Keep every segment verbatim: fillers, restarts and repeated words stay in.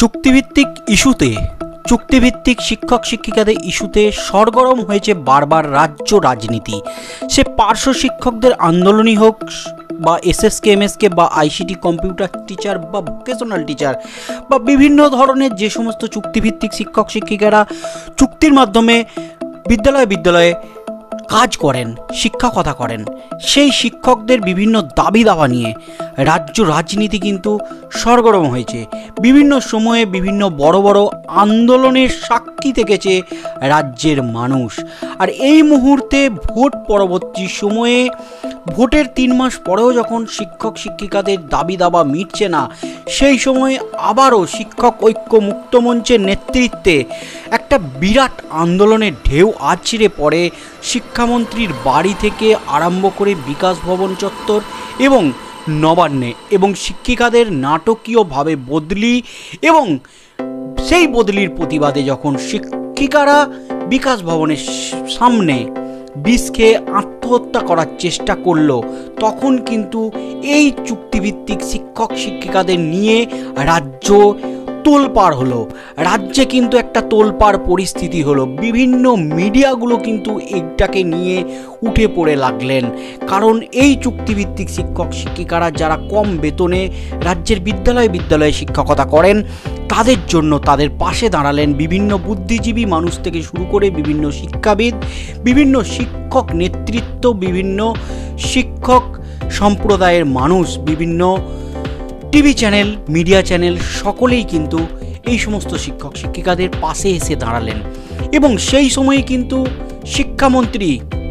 চুক্তিভিত্তিক ইস্যুতে চুক্তিভিত্তিক শিক্ষক শিক্ষিকাদের ইস্যুতে সরগরম হয়েছে বারবার রাজ্য রাজনীতি। সে পার্শ্ব শিক্ষকদের আন্দোলনই হোক বা এসএসকে এমএসকে বা আইসিটি কম্পিউটার টিচার বা ভোকেশনাল টিচার বা বিভিন্ন ধরনের যে সমস্ত চুক্তিভিত্তিক শিক্ষক শিক্ষিকারা চুক্তির মাধ্যমে বিদ্যালয়ে বিদ্যালয়ে কাজ করেন, শিক্ষকতা করেন, সেই শিক্ষকদের বিভিন্ন দাবি দাওয়া নিয়ে রাজ্য রাজনীতি কিন্তু সরগরম হয়েছে। বিভিন্ন সময়ে বিভিন্ন বড় বড় আন্দোলনের সাক্ষী থেকেছে রাজ্যের মানুষ। আর এই মুহূর্তে ভোট পরবর্তী সময়ে ভোটের তিন মাস পরেও যখন শিক্ষক শিক্ষিকাদের দাবি দাবা মিটছে না, সেই সময় আবারও শিক্ষক ঐক্য মুক্ত মঞ্চের নেতৃত্বে একটা বিরাট আন্দোলনের ঢেউ আছড়ে পড়ে শিক্ষামন্ত্রীর বাড়ি থেকে আরম্ভ করে বিকাশ ভবন চত্বর এবং নবান্নে, এবং শিক্ষিকাদের নাটকীয়ভাবে বদলি এবং সেই বদলির প্রতিবাদে যখন শিক্ষিকারা বিকাশ ভবনের সামনে বিষ খেয়ে আত্মহত্যা করার চেষ্টা করলো, তখন কিন্তু এই চুক্তিভিত্তিক শিক্ষক শিক্ষিকাদের নিয়ে রাজ্য তোলপাড় হলো। রাজ্যে কিন্তু একটা তোলপাড় পরিস্থিতি হলো। বিভিন্ন মিডিয়াগুলো কিন্তু এটাকে নিয়ে উঠে পড়ে লাগলেন, কারণ এই চুক্তিভিত্তিক শিক্ষক শিক্ষিকারা যারা কম বেতনে রাজ্যের বিদ্যালয়ে বিদ্যালয়ে শিক্ষকতা করেন, তাদের জন্য তাদের পাশে দাঁড়ালেন বিভিন্ন বুদ্ধিজীবী মানুষ থেকে শুরু করে বিভিন্ন শিক্ষাবিদ, বিভিন্ন শিক্ষক নেতৃত্ব, বিভিন্ন শিক্ষক সম্প্রদায়ের মানুষ, বিভিন্ন টিভি চ্যানেল, মিডিয়া চ্যানেল, সকলেই কিন্তু এই সমস্ত শিক্ষক শিক্ষিকাদের পাশে এসে দাঁড়ালেন। এবং সেই সময়ে কিন্তু শিক্ষামন্ত্রী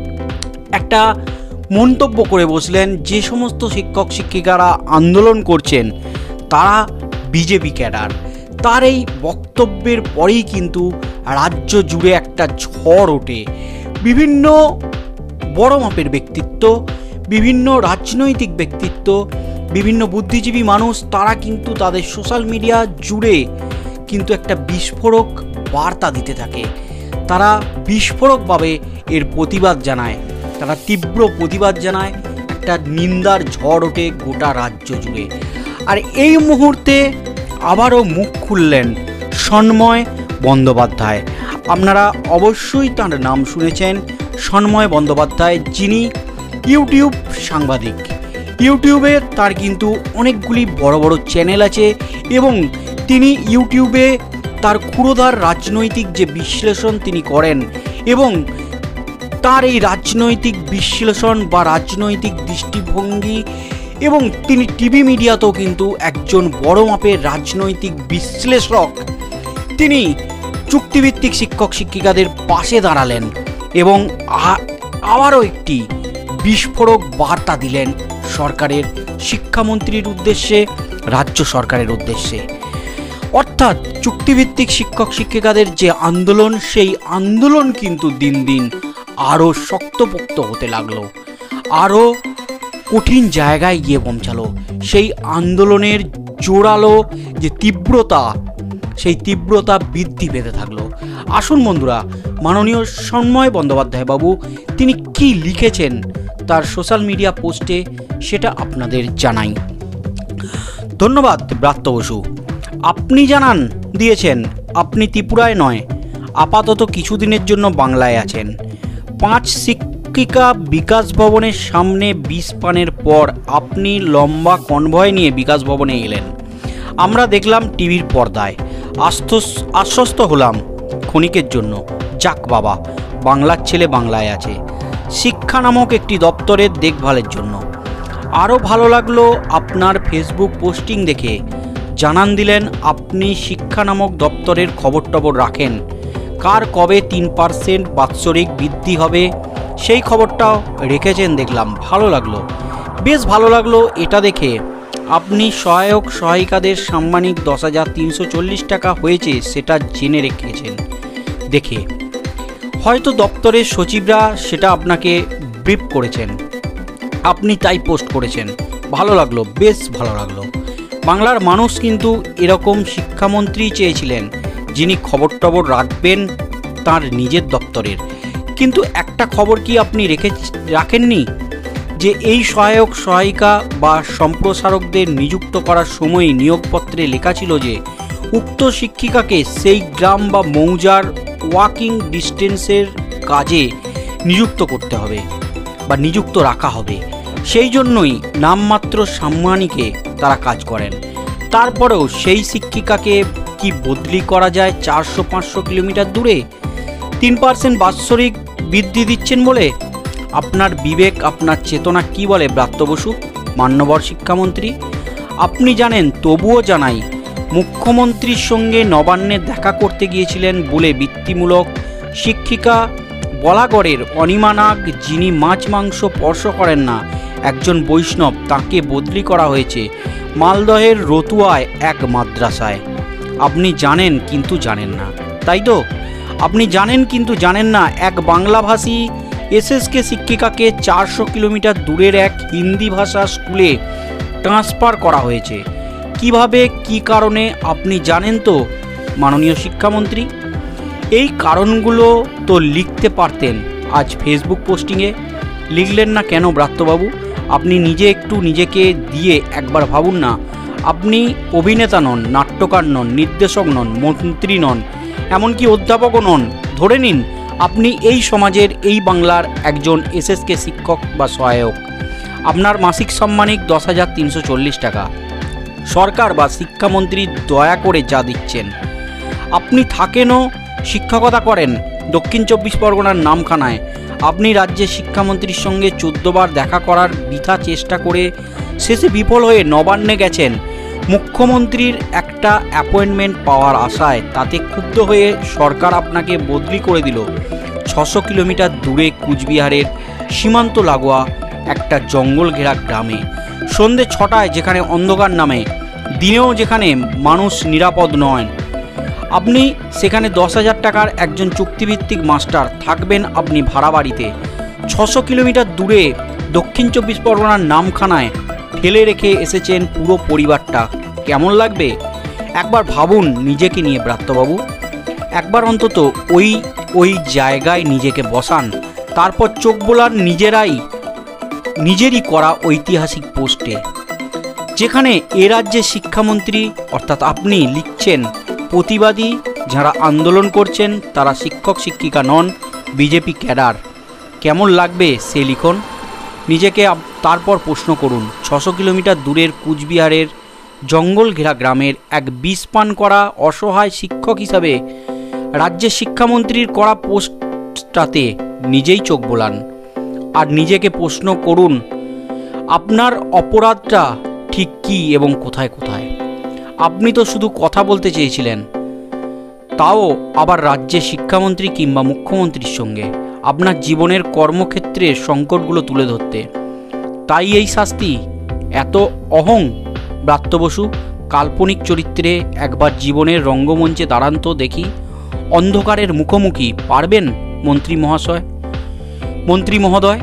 একটা মন্তব্য করে বসলেন, যে সমস্ত শিক্ষক শিক্ষিকারা আন্দোলন করছেন তারা বিজেপি ক্যাডার। তার এই বক্তব্যের পরেই কিন্তু রাজ্য জুড়ে একটা ঝড় ওঠে। বিভিন্ন বড় মাপের ব্যক্তিত্ব, বিভিন্ন রাজনৈতিক ব্যক্তিত্ব, বিভিন্ন বুদ্ধিজীবী মানুষ, তারা কিন্তু তাদের সোশ্যাল মিডিয়া জুড়ে কিন্তু একটা বিস্ফোরক বার্তা দিতে থাকে। তারা বিস্ফোরকভাবে এর প্রতিবাদ জানায়, তারা তীব্র প্রতিবাদ জানায়, একটা নিন্দার ঝড় ওঠে গোটা রাজ্য জুড়ে। আর এই মুহূর্তে আবারও মুখ খুললেন সন্ময় বন্দ্যোপাধ্যায়। আপনারা অবশ্যই তার নাম শুনেছেন, সন্ময় বন্দ্যোপাধ্যায়, যিনি ইউটিউব সাংবাদিক। ইউটিউবে তার কিন্তু অনেকগুলি বড় বড় চ্যানেল আছে এবং তিনি ইউটিউবে তার ক্ষুরোধার রাজনৈতিক যে বিশ্লেষণ তিনি করেন, এবং তার এই রাজনৈতিক বিশ্লেষণ বা রাজনৈতিক দৃষ্টিভঙ্গি, এবং তিনি টিভি মিডিয়াতেও কিন্তু একজন বড় মাপের রাজনৈতিক বিশ্লেষক। তিনি চুক্তিভিত্তিক শিক্ষক শিক্ষিকাদের পাশে দাঁড়ালেন এবং আবারও একটি বিস্ফোরক বার্তা দিলেন সরকারের, শিক্ষামন্ত্রীর উদ্দেশ্যে, রাজ্য সরকারের উদ্দেশ্যে। অর্থাৎ চুক্তিভিত্তিক শিক্ষক শিক্ষিকাদের যে আন্দোলন, সেই আন্দোলন কিন্তু দিন দিন আরও শক্তপোক্ত হতে লাগলো, আরও কঠিন জায়গায় গিয়ে পৌঁছালো। সেই আন্দোলনের জোরালো যে তীব্রতা, সেই তীব্রতা বৃদ্ধি পেতে থাকলো। আসুন বন্ধুরা, মাননীয় সন্ময় বন্দ্যোপাধ্যায় বাবু তিনি কি লিখেছেন তার সোশ্যাল মিডিয়া পোস্টে, সেটা আপনাদের জানাই। ধন্যবাদ ব্রাত্য বসু। আপনি জানান দিয়েছেন আপনি ত্রিপুরায় নয়, আপাতত কিছুদিনের জন্য বাংলায় আছেন। পাঁচ শিক্ষিকা বিকাশ ভবনের সামনে বিষ পানের পর আপনি লম্বা কনভয় নিয়ে বিকাশ ভবনে এলেন। আমরা দেখলাম টিভির পর্দায়, আশ্বস্ত হলাম ক্ষণিকের জন্য, যাক বাবা, বাংলার ছেলে বাংলায় আছে, শিক্ষা নামক একটি দপ্তরের দেখভালের জন্য। আরও ভালো লাগলো আপনার ফেসবুক পোস্টিং দেখে, জানান দিলেন আপনি শিক্ষা নামক দপ্তরের খবর টবর রাখেন, কার কবে তিন পার্সেন্ট বাৎসরিক বৃদ্ধি হবে সেই খবরটাও রেখেছেন দেখলাম, ভালো লাগলো, বেশ ভালো লাগলো এটা দেখে। আপনি সহায়ক সহায়িকাদের সাম্মানিক দশ হাজার তিনশো চল্লিশ টাকা হয়েছে সেটা জেনে রেখেছেন দেখে, হয়তো দপ্তরের সচিবরা সেটা আপনাকে ব্রিফ করেছেন, আপনি তাই পোস্ট করেছেন, ভালো লাগলো, বেশ ভালো লাগলো। বাংলার মানুষ কিন্তু এরকম শিক্ষামন্ত্রী চেয়েছিলেন, যিনি খবর টবর রাখবেন তার নিজের দপ্তরের। কিন্তু একটা খবর কি আপনি রেখে রাখেননি, যে এই সহায়ক সহায়িকা বা সম্প্রসারকদের নিযুক্ত করার সময় নিয়োগপত্রে লেখা ছিল যে উক্ত শিক্ষিকাকে সেই গ্রাম বা মৌজার ওয়াকিং ডিস্টেন্সের কাজে নিযুক্ত করতে হবে বা নিযুক্ত রাখা হবে। সেই জন্যই নামমাত্র সাম্মানিকে তারা কাজ করেন। তারপরেও সেই শিক্ষিকাকে কি বদলি করা যায় চারশো পাঁচশো কিলোমিটার দূরে? তিন পার্সেন্ট বাৎসরিক বৃদ্ধি দিচ্ছেন বলে? আপনার বিবেক, আপনার চেতনা কি বলে ব্রাত্য বসু, মান্যবর শিক্ষামন্ত্রী? আপনি জানেন, তবুও জানাই, মুখ্যমন্ত্রীর সঙ্গে নবান্নে দেখা করতে গিয়েছিলেন বলে বৃত্তিমূলক শিক্ষিকা বলাগড়ের অনিমা নাগ, যিনি মাছ মাংস স্পর্শ করেন না, একজন বৈষ্ণব, তাকে বদলি করা হয়েছে মালদহের রতুয়ায় এক মাদ্রাসায়। আপনি জানেন কিন্তু জানেন না, তাই তো? আপনি জানেন কিন্তু জানেন না, এক বাংলাভাষী এসএসকে শিক্ষিকাকে চারশো কিলোমিটার দূরের এক হিন্দি ভাষা স্কুলে ট্রান্সফার করা হয়েছে। কিভাবে, কি কারণে আপনি জানেন তো মাননীয় শিক্ষামন্ত্রী? এই কারণগুলো তো লিখতে পারতেন আজ ফেসবুক পোস্টিংয়ে, লিখলেন না কেন ব্রাত্যবাবু? আপনি নিজে একটু নিজেকে দিয়ে একবার ভাবুন না। আপনি অভিনেতা নন, নাট্যকার নন, নির্দেশক নন, মন্ত্রী নন, এমনকি অধ্যাপকও নন। ধরে নিন আপনি এই সমাজের, এই বাংলার একজন এসএসকে শিক্ষক বা সহায়ক। আপনার মাসিক সম্মানিক দশ হাজার তিনশো চল্লিশ টাকা। সরকার বা শিক্ষামন্ত্রী দয়া করে যা দিচ্ছেন। আপনি থাকেনও, শিক্ষকতা করেন দক্ষিণ চব্বিশ পরগনার নামখানায়। আপনি রাজ্যের শিক্ষামন্ত্রীর সঙ্গে চোদ্দবার দেখা করার বৃথা চেষ্টা করে শেষে বিফল হয়ে নবান্নে গেছেন মুখ্যমন্ত্রীর একটা অ্যাপয়েন্টমেন্ট পাওয়ার আশায়। তাতে ক্ষুব্ধ হয়ে সরকার আপনাকে বদলি করে দিল ছশো কিলোমিটার দূরে কুচবিহারের সীমান্ত লাগোয়া একটা জঙ্গল ঘেরা গ্রামে। সন্ধে ছটায় যেখানে অন্ধকার নামে, দিনেও যেখানে মানুষ নিরাপদ নয়, আপনি সেখানে দশ হাজার টাকার একজন চুক্তিভিত্তিক মাস্টার থাকবেন আপনি ভাড়া বাড়িতে। ছশো কিলোমিটার দূরে দক্ষিণ চব্বিশ পরগনার নামখানায় ফেলে রেখে এসেছেন পুরো পরিবারটা। কেমন লাগবে একবার ভাবুন নিজেকে নিয়ে ব্রাত্যবাবু। একবার অন্তত ওই ওই জায়গায় নিজেকে বসান, তারপর চোখ বোলান নিজেরাই নিজেরই করা ঐতিহাসিক পোস্টে, যেখানে এ রাজ্যের শিক্ষামন্ত্রী অর্থাৎ আপনি লিখছেন প্রতিবাদী যারা আন্দোলন করছেন তারা শিক্ষক শিক্ষিকা নন, বিজেপি ক্যাডার। কেমন লাগবে সে লিখন? নিজেকে তারপর প্রশ্ন করুন, ছশো কিলোমিটার দূরের কুচবিহারের জঙ্গল ঘেরা গ্রামের এক বিষ পান করা অসহায় শিক্ষক হিসাবে রাজ্যের শিক্ষামন্ত্রীর করা পোস্টটাতে নিজেই চোখ বোলান আর নিজেকে প্রশ্ন করুন আপনার অপরাধটা ঠিক কী এবং কোথায় কোথায়। আপনি তো শুধু কথা বলতে চেয়েছিলেন, তাও আবার রাজ্যের শিক্ষামন্ত্রী কিংবা মুখ্যমন্ত্রীর সঙ্গে আপনার জীবনের কর্মক্ষেত্রের সংকটগুলো তুলে ধরতে। তাই এই শাস্তি, এত অহং? ব্রাত্য বসু, কাল্পনিক চরিত্রে একবার জীবনের রঙ্গমঞ্চে দাঁড়ান তো দেখি। অন্ধকারের মুখোমুখি পারবেন মন্ত্রী মহাশয়, মন্ত্রী মহোদয়?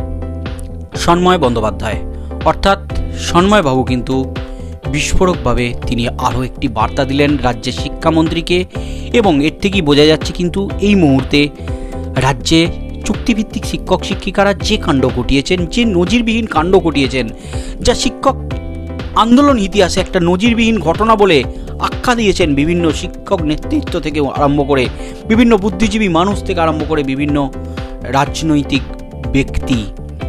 সন্ময় বন্দ্যোপাধ্যায় অর্থাৎ সন্ময়বাবু কিন্তু বিস্ফোরকভাবে তিনি আরও একটি বার্তা দিলেন রাজ্যের শিক্ষামন্ত্রীকে, এবং এর থেকেই বোঝা যাচ্ছে কিন্তু এই মুহূর্তে রাজ্যে চুক্তিভিত্তিক শিক্ষক শিক্ষিকারা যে কাণ্ড ঘটিয়েছেন, যে নজিরবিহীন কাণ্ড ঘটিয়েছেন, যা শিক্ষক আন্দোলন ইতিহাসে একটা নজিরবিহীন ঘটনা বলে আখ্যা দিয়েছেন বিভিন্ন শিক্ষক নেতৃত্ব থেকে আরম্ভ করে, বিভিন্ন বুদ্ধিজীবী মানুষ থেকে আরম্ভ করে বিভিন্ন রাজনৈতিক ব্যক্তি।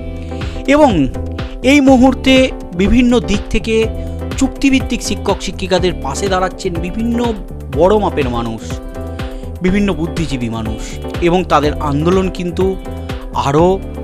এবং এই মুহূর্তে বিভিন্ন দিক থেকে চুক্তিভিত্তিক শিক্ষক শিক্ষিকাদের পাশে দাঁড়াচ্ছেন বিভিন্ন বড় মাপের মানুষ, বিভিন্ন বুদ্ধিজীবী মানুষ, এবং তাদের আন্দোলন কিন্তু আরও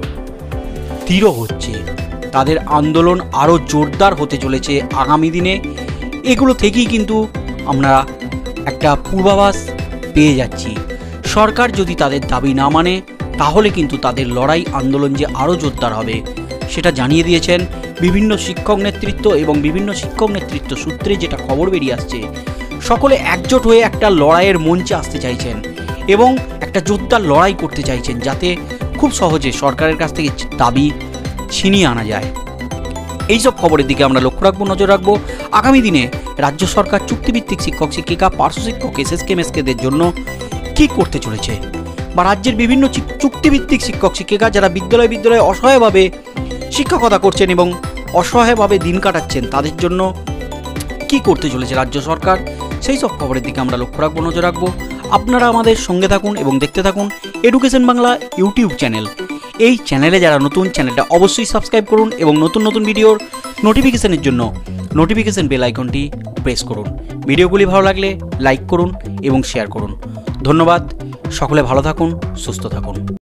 দৃঢ় হচ্ছে, তাদের আন্দোলন আরও জোরদার হতে চলেছে আগামী দিনে। এগুলো থেকেই কিন্তু আমরা একটা পূর্বাভাস পেয়ে যাচ্ছি। সরকার যদি তাদের দাবি না মানে তাহলে কিন্তু তাদের লড়াই আন্দোলন যে আরও জোরদার হবে সেটা জানিয়ে দিয়েছেন বিভিন্ন শিক্ষক নেতৃত্ব, এবং বিভিন্ন শিক্ষক নেতৃত্ব সূত্রে যেটা খবর বেরিয়ে আসছে, সকলে একজোট হয়ে একটা লড়াইয়ের মঞ্চে আসতে চাইছেন এবং একটা জোরদার লড়াই করতে চাইছেন, যাতে খুব সহজে সরকারের কাছ থেকে দাবি ছিনিয়ে আনা যায়। এইসব খবরের দিকে আমরা লক্ষ্য রাখবো, নজর রাখবো। আগামী দিনে রাজ্য সরকার চুক্তিভিত্তিক শিক্ষক শিক্ষিকা, পার্শ্ব শিক্ষক, এসএসকে মেসকেদের জন্য কী করতে চলেছে, বা রাজ্যের বিভিন্ন চুক্তিভিত্তিক শিক্ষক শিক্ষিকা যারা বিদ্যালয় বিদ্যালয়ে অসহায়ভাবে শিক্ষকতা করছেন এবং অসহায়ভাবে দিন কাটাচ্ছেন, তাদের জন্য কি করতে চলেছে রাজ্য সরকার, সেই সব খবরের দিকে আমরা লক্ষ্য রাখবো, নজর রাখবো। আপনারা আমাদের সঙ্গে থাকুন এবং দেখতে থাকুন এডুকেশন বাংলা ইউটিউব চ্যানেল। এই চ্যানেলে যারা নতুন, চ্যানেলটা অবশ্যই সাবস্ক্রাইব করুন এবং নতুন নতুন ভিডিওর নোটিফিকেশনের জন্য নোটিফিকেশন বেল আইকনটি প্রেস করুন। ভিডিওগুলি ভালো লাগলে লাইক করুন এবং শেয়ার করুন। ধন্যবাদ। সকলে ভালো থাকুন, সুস্থ থাকুন।